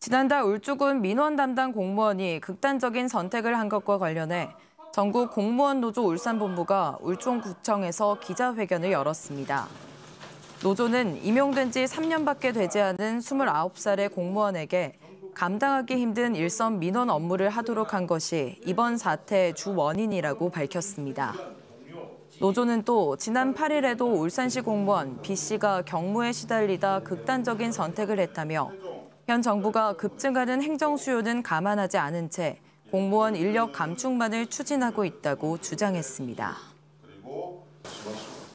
지난달 울주군 민원 담당 공무원이 극단적인 선택을 한 것과 관련해 전국 공무원 노조 울산본부가 울종구청에서 기자회견을 열었습니다. 노조는 임용된 지 3년밖에 되지 않은 29살의 공무원에게 감당하기 힘든 일선 민원 업무를 하도록 한 것이 이번 사태의 주 원인이라고 밝혔습니다. 노조는 또 지난 8일에도 울산시 공무원 B씨가 경무에 시달리다 극단적인 선택을 했다며 현 정부가 급증하는 행정 수요는 감안하지 않은 채 공무원 인력 감축만을 추진하고 있다고 주장했습니다.